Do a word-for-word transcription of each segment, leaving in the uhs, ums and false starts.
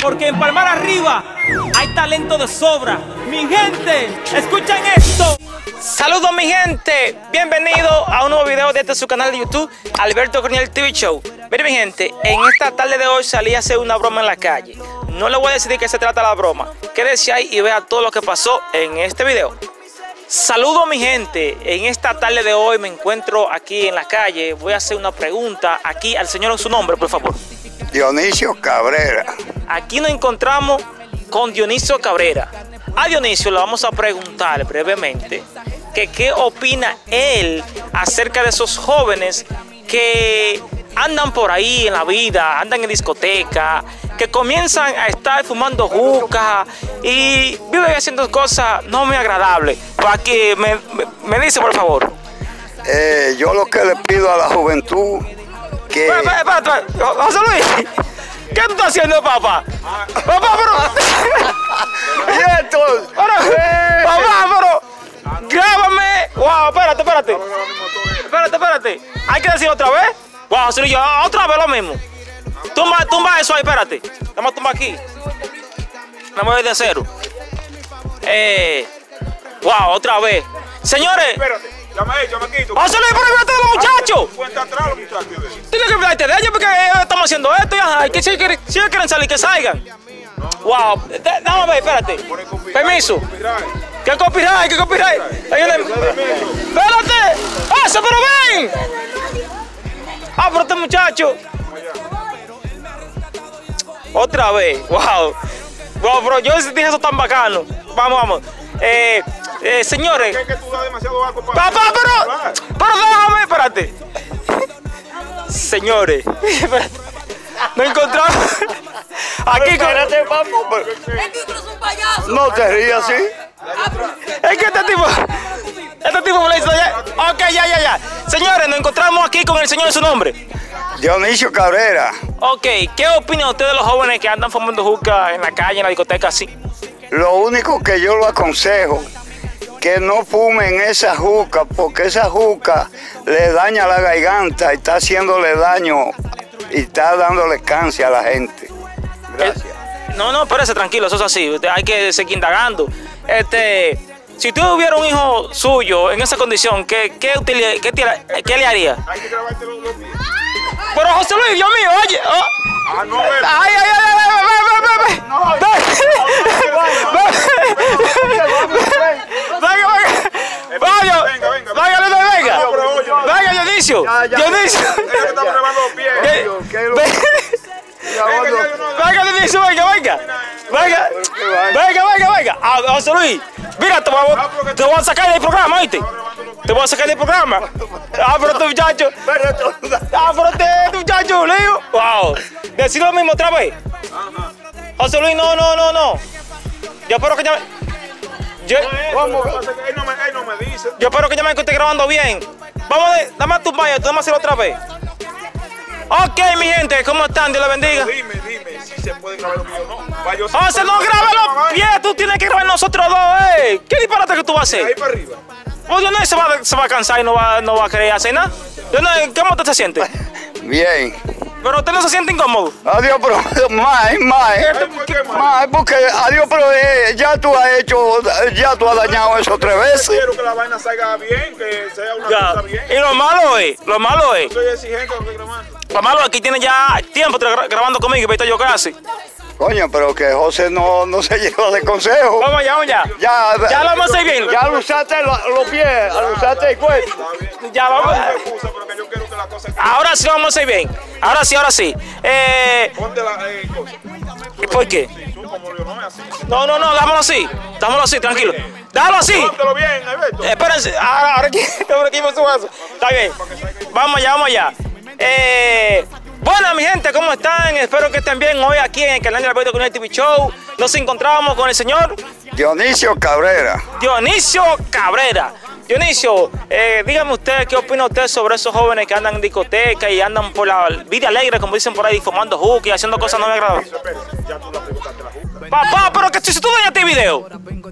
porque en Palmar Arriba hay talento de sobra. Mi gente, escuchen esto. Saludos mi gente, bienvenido a un nuevo video de este su canal de YouTube, Alberto Corniel T V Show. Miren mi gente, en esta tarde de hoy salí a hacer una broma en la calle. No le voy a decir de qué se trata la broma. Quédese ahí y vea todo lo que pasó en este video. Saludos mi gente, en esta tarde de hoy me encuentro aquí en la calle. Voy a hacer una pregunta aquí al señor en su nombre, por favor. Dionisio Cabrera. Aquí nos encontramos con Dionisio Cabrera. A Dionisio le vamos a preguntar brevemente que qué opina él acerca de esos jóvenes que andan por ahí en la vida, andan en discoteca, que comienzan a estar fumando juca y viven haciendo cosas no muy agradables. Para que me, me, me dice, por favor. Eh, yo lo que le pido a la juventud que... Espera, espera, espera, José Luis, ¿qué tú estás haciendo, papá? Papá, pero... y entonces, Ahora, papá, pero... Grábame. Wow, espérate, espérate. Espérate, espérate. Hay que decir otra vez. Wow, José Luis, otra vez lo mismo. Tumba, tumba eso ahí, espérate. Vamos a tumbar aquí. Vamos a ver de cero. Eh... Wow, otra vez. Señores. Espérate, llama ahí, llama aquí. José Luis, pero vete de los muchachos. Cuenta atrás los muchachos. Tienes que hablarte de ellos porque ellos estamos haciendo esto y ajá, que si, quieren, si ellos quieren salir, que salgan. Wow, déjame ver, espérate. Permiso. ¿Qué copyright? ¿Qué copyright? Espérate. ¡Pasa, pero ven! Ah, pero este muchacho. Otra vez. Wow. Wow, bro, yo dije eso tan bacano. Vamos, vamos. Eh, eh, señores. Es que tú das demasiado algo para... Papá, pero. Pero déjame, espérate. Señores. Espérate. Nos encontramos. Aquí con. espérate, papá, pero- Es que tú eres un payaso. no te rías así. Es que este tipo. Este tipo me lo hizo ya. Ok, ya, ya, ya. Señores, nos encontramos aquí con el señor de su nombre. Dionisio Cabrera. Ok, ¿qué opina usted de los jóvenes que andan fumando juca en la calle, en la discoteca, así? Lo único que yo lo aconsejo, que no fumen esa juca, porque esa juca le daña la garganta y está haciéndole daño y está dándole cáncer a la gente. Gracias. Eh, no, no, espérese, tranquilo, eso es así. Usted hay que seguir indagando. Este, si usted hubiera un hijo suyo en esa condición, ¿qué, qué, util- qué, tira- qué le haría? Hay que grabarte los, los pies. Pero José Luis, Dios mío, oye. Oh. Ah, no, ven. Ay, ay, ay, ay, ay, ven, ven, ven, ven. Venga, venga. Vaya, Venga, venga. venga, venga, venga. No, pero oye. Venga, Dionisio. Ya, ya. Dionisio. Es que estamos grabando los pies. Eh, ¿Qué lo- Venga, Venga, ya, yo no- venga, Dionisio, venga, venga. Venga, venga, venga, venga. Ah, José Luis, mira, te voy a, te voy a sacar del programa, ¿oíste? Te voy a sacar del programa. Ah, pero este muchacho. Ah, pero este, este muchacho, Leo. Wow. Decir lo mismo otra vez. José Luis, no, no, no, no. Yo espero que ya me... Yo, Lo que pasa es que él no me, él no me dice. yo espero que ya me esté grabando bien. Vamos a ver, dame tu vaya, vamos a hacerlo otra vez. Ok, mi gente, ¿cómo están? Dios les bendiga. Dime, dime si se puede grabar los pies o no. Va, yo sí José, puedo no graba grabar, los pies, tú tienes que grabar nosotros dos, eh. ¿Qué disparate que tú vas a Ahí hacer? para arriba. Pues yo no se va, se va a cansar y no va, no va a querer hacer nada. Yo no, ¿cómo usted se siente? Bien. Pero usted no se siente incómodo. Adiós, pero más, más. Ay, ¿por qué, man? Más, porque adiós, pero eh, ya tú has hecho, ya tú has dañado eso tres veces. Quiero que la vaina salga bien, que sea una Ya. cosa bien. Y lo malo es, lo malo es, Soy exigente con lo que grabando. lo malo es que tiene ya tiempo tra- grabando conmigo y ahorita yo casi. Coño, pero que José no, no se lleva de consejo. Vamos allá, vamos allá. Ya, Ya lo vamos a hacer bien. Ya lo usaste lo- los pies, lo usaste el cuerpo. Ya No vamos. me excusa, pero que yo quiero que la cosa... Ahora sí lo vamos a hacer bien. Ahora sí, ahora sí. Eh, Ponte la eh, cosa. ¿Por qué? Sí, tú como yo, no es así. No, no, no, dámoslo así. Dámoslo así, tranquilo. Déjalo así. Póntelo bien, Alberto. Eh, Espérense, ahora, ahora aquí, ahora aquí me subo eso. Está bien. Vamos allá, vamos allá. Eh, bueno, mi gente, ¿cómo están? Espero que estén bien hoy aquí en el canal de Alberto Corniel T V Show. Nos encontramos con el señor Dionisio Cabrera. Dionisio Cabrera. Dionisio, eh, dígame usted, ¿qué opina usted sobre esos jóvenes que andan en discoteca y andan por la vida alegre, como dicen por ahí, fumando juca y haciendo cosas no me agradan? Espérate, ya tú la preguntaste la juca. Papá, pero que si tú dañaste el video.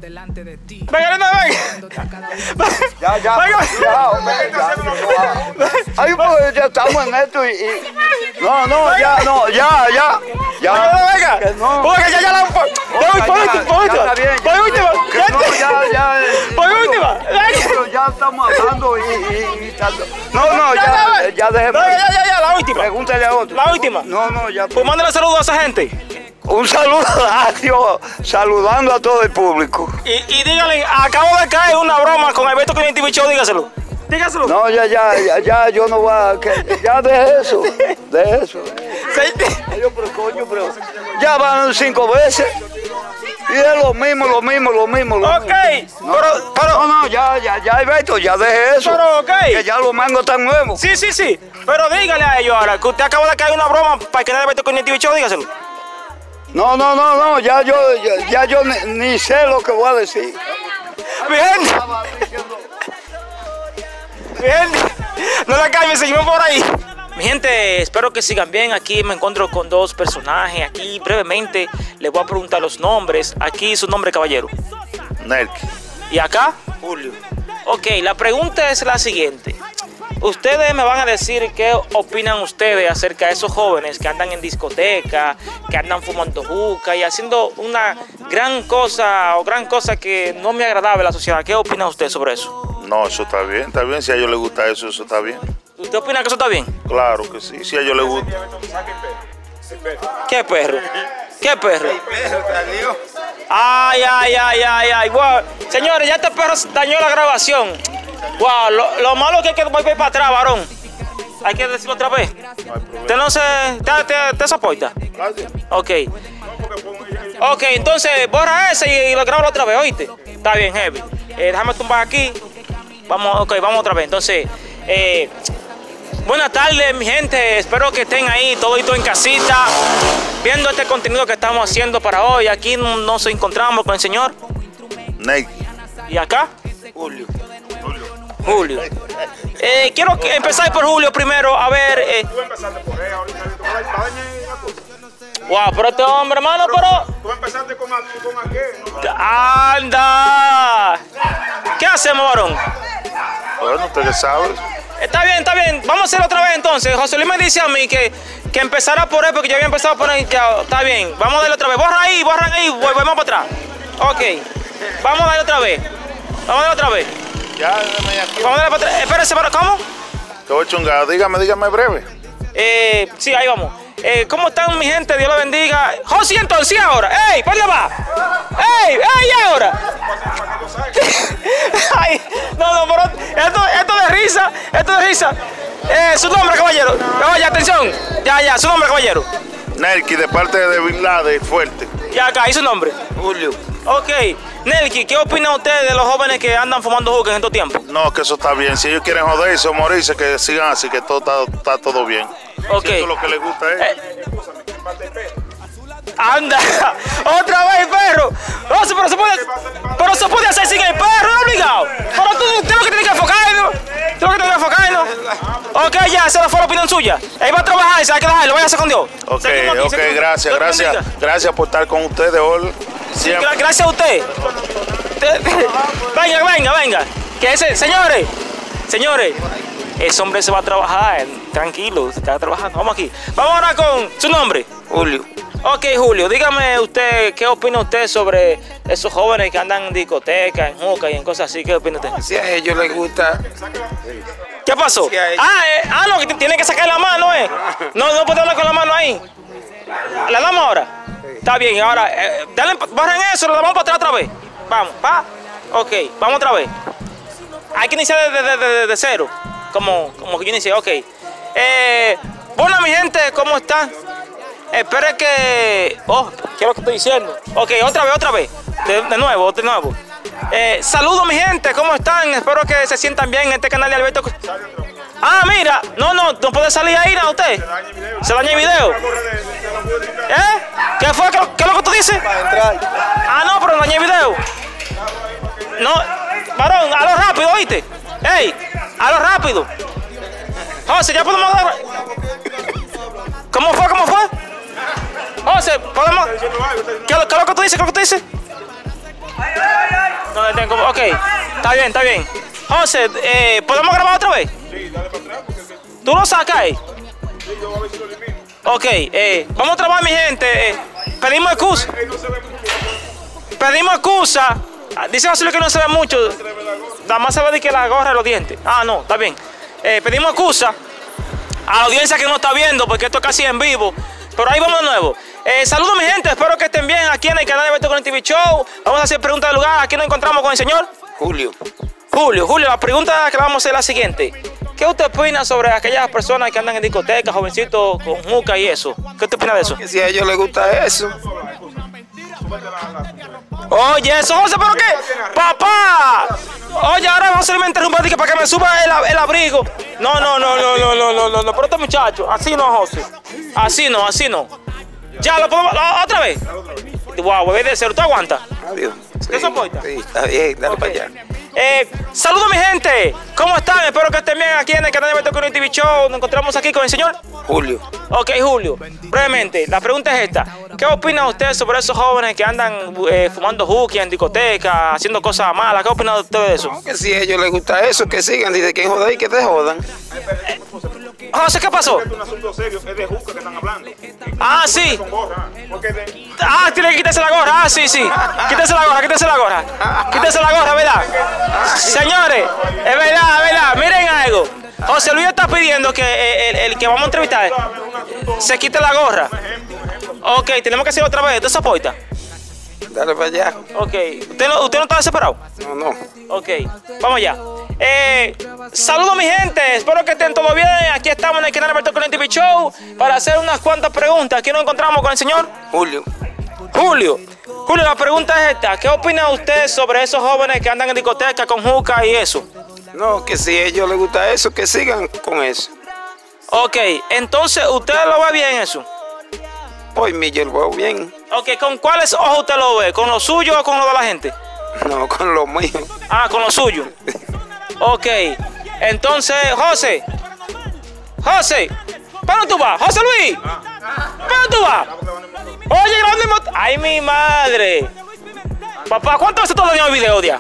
Venga, venga, venga. Ya, ya, Venga. ya, hombre, ya, ya. Ay, pues ya estamos en esto y, y- no, no, ya, no, ya, ya, Ya. No, venga. Que no. Porque ya, ya la... Por Ya, ya, última, por ya última. está bien, Por ya. última. Que no, ya, ya. Por última. Pero ya estamos hablando y... y, y tanto. No, no, ya, ya, ya dejemos. No, ya, ya, ya, la última. Pregúntale a otro. La última. No, no, ya. Pues mándale saludos a esa gente. Un saludo a Dios, saludando a todo el público. Y, y dígale, acabo de caer una broma con Alberto Corniel T V Show, dígaselo. Dígaselo. No, ya, ya, ya, ya, yo no voy a... Que, ya de eso, de eso. Sí. Yo, pero coño, pero... Ya van cinco veces. Y es lo mismo, lo mismo, lo mismo. Lo Ok, mismo. pero, No, pero, no, ya, ya, ya, Alberto, ya deje eso. pero, ok. Que ya los mangos están nuevos. Sí, sí, sí. Pero dígale a ellos ahora que usted acaba de caer una broma para que nadie Alberto Corniel T V Show, dígaselo. No, no, no, no, ya yo, ya, ya yo ni, ni sé lo que voy a decir. Mi gente, mi gente, no la cambien, seguimos por ahí. Mi gente, espero que sigan bien. Aquí me encuentro con dos personajes. Aquí brevemente les voy a preguntar los nombres. Aquí su nombre, caballero. Nelky. ¿Y acá? Julio. Ok, la pregunta es la siguiente. Ustedes me van a decir qué opinan ustedes acerca de esos jóvenes que andan en discoteca, que andan fumando juca y haciendo una gran cosa o gran cosa que no me agradable a la sociedad. ¿Qué opina usted sobre eso? No, eso está bien, está bien. Si a ellos les gusta eso, eso está bien. ¿Usted opina que eso está bien? Claro que sí, si a ellos les gusta. ¿Qué perro? ¿Qué perro? Ay, ay, ay, ay, ay. Wow. Señores, ya este perro dañó la grabación. Wow, lo, lo malo es que hay que volver para atrás, varón. Hay que decirlo otra vez. ¿Usted no se... te, te, te soporta? Ok. Ok, entonces borra ese y, y lo grabo otra vez, ¿oíste? Está bien, heavy. Eh, déjame tumbar aquí. Vamos, ok, vamos otra vez. Entonces, eh, buenas tardes, mi gente. Espero que estén ahí, todito en casita, viendo este contenido que estamos haciendo para hoy. Aquí nos encontramos con el señor. Nelky. ¿Y acá? Julio. Julio. Eh, quiero que empezar por Julio primero. A ver. Eh. Tú empezaste por él, ahorita va a dañar la cosa. Wow, pero este hombre, hermano, pero. Tú empezaste con, con aquel, ¿no? ¡Anda! ¿Qué hacemos, varón? Bueno, usted que sabe. Está bien, está bien. Vamos a hacerlo otra vez entonces. José Luis me dice a mí que, que empezara por él porque yo había empezado por él. Ya, está bien. Vamos a darle otra vez. Borra ahí, borra ahí. Volvemos para atrás. Ok. Vamos a darle otra vez. Vamos a darle otra vez. Ya, déjame aquí. Vamos a darle para atrás. Espérese, ¿para cómo? Te voy chungado. Dígame, dígame breve. Eh, sí, ahí vamos. Eh, ¿Cómo están mi gente? Dios los bendiga. José, entonces, ahora. ¡Ey! ¿Por dónde va? ¡Ey! ¡Ey! Ahora. Ay, no, no, pero esto, esto de risa, esto de risa. Eh, su nombre, caballero. Oye, atención. Ya, ya, su nombre, caballero. Nelky, de parte de Bin Laden, fuerte. Ya acá, ¿y su nombre? Julio. Ok. Nelky, ¿qué opina usted de los jóvenes que andan fumando juca en estos tiempos? No, que eso está bien. Si ellos quieren joderse o morirse, que sigan así, que todo está, está todo bien. Ok. Si eso es lo que les gusta a ellos. Eh. Anda, otra vez, perro. No, pero se puede, pero se puede hacer sin el perro, no obligado. Pero tú, tú lo que tienes que enfocarlo. Tú lo que tienes que enfocarlo. Ok, ya, esa fue la opinión suya. Él va a trabajar, se va a quedar, lo voy a hacer con Dios. Ok, Seguimos aquí, ok, seguimos. gracias, Dios gracias. bendiga. Gracias por estar con ustedes hoy. Siempre. Gra- Gracias a usted. Te- Venga, venga, venga. Que ese, señores, señores, ese hombre se va a trabajar, tranquilo, se está trabajando. Vamos aquí. Vamos ahora con su nombre. Julio. Ok, Julio, dígame usted, ¿qué opina usted sobre esos jóvenes que andan en discoteca, en juca y en cosas así? ¿Qué opina usted? Si a ellos les gusta. ¿Qué pasó? Sí, a ellos. Ah, eh, ah, no, que tiene que sacar la mano, ¿eh? No, no puede hablar con la mano ahí. ¿La damos ahora? Está bien, ahora, eh, dale, borren eso, lo damos para atrás otra vez. Vamos, pa. Ok, vamos otra vez. Hay que iniciar desde de, de, de, de cero, como, como que yo inicié, ok. Eh, bueno, mi gente, ¿cómo están? Espere que... Oh, ¿qué es lo que estoy diciendo? Ok, otra vez, otra vez. De, de nuevo, de nuevo. Eh, saludos, mi gente, ¿cómo están? Espero que se sientan bien en este canal de Alberto. Ah, mira. No, no, no puede salir ahí, ¿no? Usted. Se daña el video. ¿Eh? ¿Qué fue? ¿Qué, qué es lo que tú dices? Ah, no, pero dañé el video. No, varón, a lo rápido, ¿oíste? ¡Ey! A lo rápido. José, ya podemos dar... ¿Cómo fue? ¿Cómo fue? José, ¿podemos...? ¿Qué es lo que tú dices? ¿Qué es lo que tú dices? No, tengo... Ok, está bien, está bien. José, eh, ¿podemos grabar otra vez? Sí, dale para atrás. Porque... ¿Tú lo sacas ahí? Sí, yo voy a ver si lo elimino. Ok, eh, vamos a trabajar, mi gente. Eh, pedimos excusa. Pedimos excusa. Dice José Luis que no se ve mucho. Nada más se ve de que la gorra de los dientes. Ah, no, está bien. Eh, pedimos excusa a la audiencia que no está viendo, porque esto es casi en vivo. Pero ahí vamos de nuevo. Eh, saludos, mi gente. Espero que estén bien aquí en el canal de Alberto Coronel T V Show. Vamos a hacer preguntas de lugar. Aquí nos encontramos con el señor Julio. Julio, Julio, la pregunta que le vamos a hacer es la siguiente. ¿Qué usted opina sobre aquellas personas que andan en discotecas, jovencitos con juca y eso? ¿Qué usted opina de eso? Que si a ellos les gusta eso. Oye, eso, José, ¿pero qué? ¡Papá! Oye, ahora José me interrumpe para que me suba el, el abrigo. No, no, no, no, no, no, no, no, no, pero este muchacho, así no, José. Así no, así no. Ya, ¿lo podemos, lo, otra vez? Wow, bebé de cero, ¿tú aguantas? Adiós. Sí, ¿Qué soporta? Sí, está bien, dale Okay. para allá. Eh, saludos, mi gente. ¿Cómo están? Espero que estén bien aquí en el canal de Alberto Coronel T V Show. Nos encontramos aquí con el señor Julio. Ok, Julio, brevemente, la pregunta es esta. ¿Qué opina usted sobre esos jóvenes que andan eh, fumando juki en discotecas, haciendo cosas malas? ¿Qué opina usted de eso? No, que si a ellos les gusta eso, que sigan. Dice que joder y que te jodan. José, ¿qué pasó? Es un asunto serio, es de juca que están hablando. Ah, sí. Con gorra, porque de... Ah, tiene que quitarse la gorra. Ah, sí, sí. Quítese la gorra, quítese la gorra. Quítese la gorra, ¿verdad? Señores, es verdad, es verdad. Miren algo. José Luis está pidiendo que el, el que vamos a entrevistar se quite la gorra. Ok, tenemos que hacerlo otra vez. ¿Usted soporta? Dale para allá. Ok. ¿Usted no, usted no está desesperado? No, no. Ok, vamos allá. Eh, saludos, mi gente. Espero que estén todo bien. Aquí estamos en el canal Alberto Coronel T V Show para hacer unas cuantas preguntas. Aquí nos encontramos con el señor Julio. Julio. Julio, la pregunta es esta. ¿Qué opina usted sobre esos jóvenes que andan en discotecas con juca y eso? No, que si a ellos les gusta eso, que sigan con eso. Ok, entonces, ¿usted lo ve bien eso? Pues mi yo lo veo bien. Ok, ¿con cuáles ojos usted lo ve? ¿Con lo suyo o con lo de la gente? No, con lo mío. Ah, con lo suyo. Ok, entonces, José. José, ¿para dónde tú vas? José Luis, ¿para dónde tú vas? Oye, grande mot- ¡Ay, mi madre! Papá, ¿cuántas veces te has dañado el video, ya?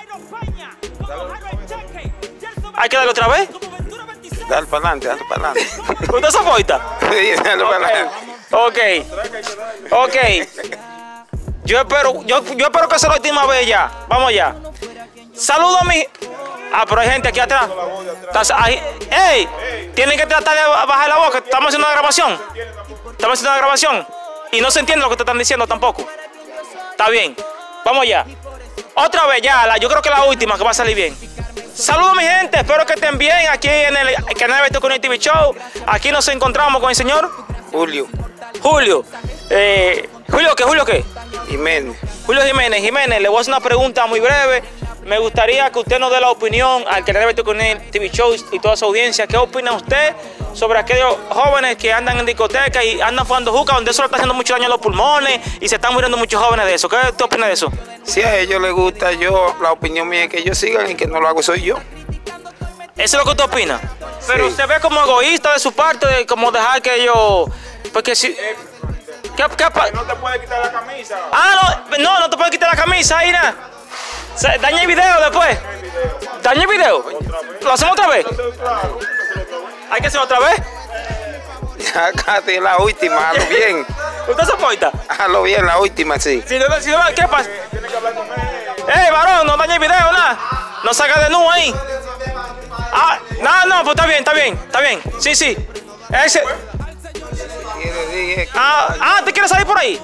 ¿Hay que darle otra vez? Dale para adelante, dale para adelante. ¿Usted se aporta? Sí, dale para adelante. Ok, ok. Yo espero, yo, yo espero que sea la última vez ya. Vamos ya. Saludos a mi... Ah, pero hay gente aquí atrás. Estás ahí. ¡Ey! Tienen que tratar de bajar la boca. Estamos haciendo una grabación. Estamos haciendo una grabación. Y no se entiende lo que te están diciendo tampoco. Está bien. Vamos ya. Otra vez ya. La, yo creo que la última que va a salir bien. Saludos, mi gente. Espero que estén bien aquí en el canal de Alberto Coronel T V Show. Aquí nos encontramos con el señor Julio. Julio. Eh, ¿Julio qué? ¿Julio qué? Jiménez. Julio Jiménez. Jiménez, le voy a hacer una pregunta muy breve. Me gustaría que usted nos dé la opinión al canal de Alberto Coronel T V Show y toda su audiencia. ¿Qué opina usted sobre aquellos jóvenes que andan en discotecas y andan fumando juca, donde eso le está haciendo mucho daño a los pulmones y se están muriendo muchos jóvenes de eso? ¿Qué usted opina de eso? Si a ellos les gusta, yo, la opinión mía es que ellos sigan y que no lo hago soy yo. Eso es lo que usted opina. Pero Sí. usted ve como egoísta de su parte, de como dejar que ellos... Porque si... ¿Qué, qué pa- No te puedes quitar la camisa. Ah, no, no, no te puedes quitar la camisa ahí, nada. Se- Daña el video después. Daña el video. ¿Lo hacemos otra vez? ¿Hay que hacerlo otra vez? Ya casi la última, hazlo bien. ¿Usted soporta? Hazlo bien, la última, sí. Si no, si no, ¿qué pasa? ¡Eh, varón! No dañe el video, nada. No saca de nu ahí. Ah, no, no, pues está bien, está bien, está bien. Sí, sí. Ese... Y le dije, Ah, ah, ¿te quieres salir por ahí?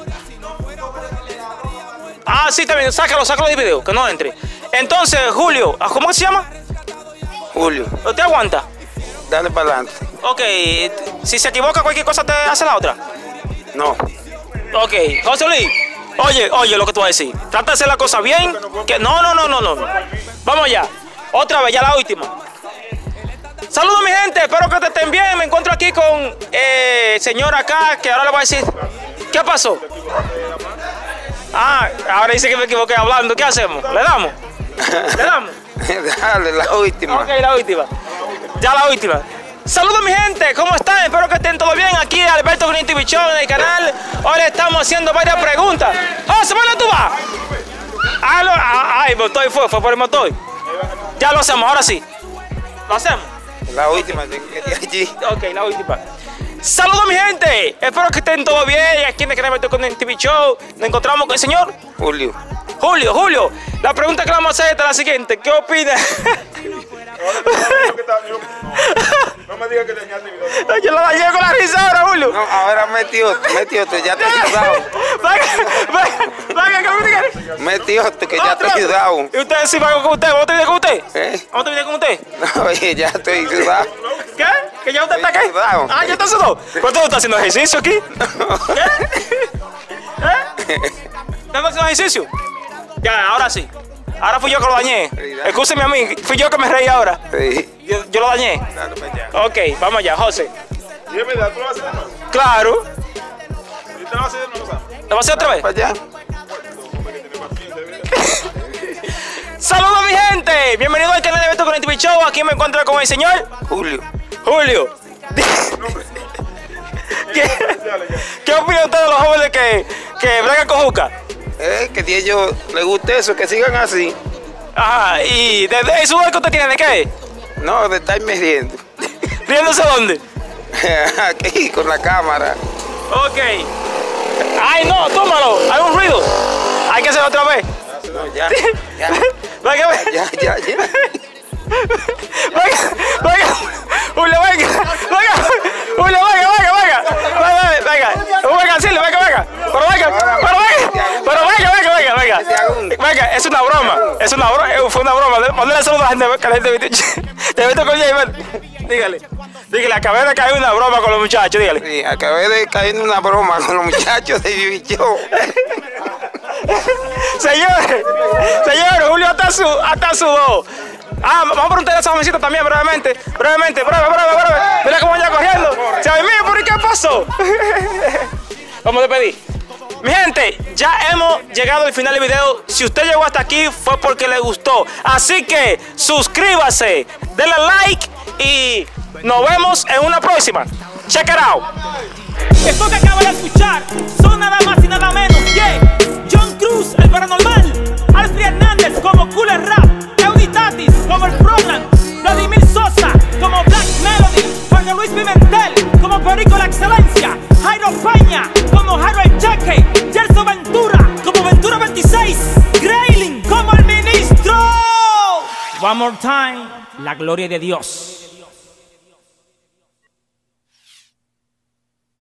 Ah, sí, está bien. Sácalo, sácalo del video, que no entre. Entonces, Julio, ¿cómo se llama? Julio, ¿Usted aguanta? dale para adelante. Ok, si se equivoca cualquier cosa, ¿te hace la otra? No, Ok, José Luis, oye, oye lo que tú vas a decir. Trata de hacer la cosa bien. Que no, no, no, no, no. Vamos allá. Otra vez, ya la última. Saludos, mi gente. Espero que te estén bien. Me encuentro aquí con eh, el señor acá, que ahora le voy a decir. ¿Qué pasó? Ah, ahora dice que me equivoqué hablando. ¿Qué hacemos? ¿Le damos? ¿Le damos? dale, la última. Ok, la última. Ya la última. Saludos, mi gente, ¿cómo están? Espero que estén todo bien aquí, Alberto Coronel T V Show en el canal. Hoy le estamos haciendo varias preguntas. ¡José, ¿para dónde tú vas? Ah, lo, ah, ay, el motor fue, fue por el motor. Ya lo hacemos, ahora sí. ¿Lo hacemos? La última, de allí. Ok, la última. Saludos mi gente, espero que estén todos bien. Aquí en el canal con el T V Show nos encontramos con el señor Julio. Julio, Julio, la pregunta que le vamos a hacer es la siguiente. ¿Qué opina? No me digas que dañaste mi video. Yo lo dañé con la risa ahora, Julio. No, ahora metió, metió, ya te he ayudado. Venga, venga, venga. Metió, que ya te he ayudado. ¿Y usted sí va con usted? ¿Vamos a terminar con usted? ¿Eh? ¿Vamos a terminar con usted? No, oye, ya estoy ayudado. ¿Qué? ¿Que ya usted está aquí? Ayudado. Ah, ¿ya está sudado? ¿Cuánto está haciendo ejercicio aquí? ¿Qué? ¿Eh? ¿Estás haciendo ejercicio? Ya, ahora sí. Ahora fui yo que lo dañé. Escúcheme a mí, fui yo que me reí ahora. Sí. Yo, yo lo dañé. Dale, pues ya. Ok, vamos allá, José. Y es verdad, ¿tú lo vas a hacer de nuevo? Claro. ¿Y te lo vas a hacer de nuevo, Sam? ¿Lo vas a hacer otra vez? Para allá. ¡Saludos mi gente! Bienvenidos al canal de Alberto con el T V Show. Aquí me encuentro con el señor Julio. Julio. ¿Qué, ¿Qué opina usted de los jóvenes que, que bregan con juca? Eh, que a ellos les guste eso, que sigan así. Ajá, ¿y de, de eso que usted tiene de qué? No, de estarme riendo. ¿Riéndose dónde? Aquí, con la cámara. Ok. Ay, no, tómalo. Hay un ruido. Hay que hacerlo otra vez. No, ya, ya, Venga, venga. ya, ya, ya. Venga, venga. Julio, venga. Venga. Julio, venga, venga, venga. Venga, venga. Venga, sí, venga, venga. Pero venga, pero venga. Pero venga, venga, venga, venga. Venga, es una broma. Es una broma. Fue una broma. Mándale saludos a la gente, a la gente de Beto con J. Dígale. Dígale, acabé de caer una broma con los muchachos, dígale. Sí, acabé de caer en una broma con los muchachos de T V Show. Señores, señores, Julio hasta su, hasta su voz. Ah, vamos a preguntarle a esa jovencita también brevemente, brevemente, breve, breve, breve. Mira cómo ella corriendo. Se ve, mira, ¿por qué pasó? Vamos a despedir. Mi gente, ya hemos llegado al final del video. Si usted llegó hasta aquí fue porque le gustó. Así que suscríbase, denle like y nos vemos en una próxima. Check it out. Esto que acaba de escuchar son nada más y nada menos que John Cruz, el paranormal, Alfred Hernández como Cooler Rap, Euditatis como el Program, Vladimir Sosa como Black Melody, Jorge Luis Pimentel como Perico la Excelencia, Jairo Paña como Jairo el Cheque, Gerson Ventura como Ventura veintiséis, Grayling como el Ministro. One more time, la gloria de Dios.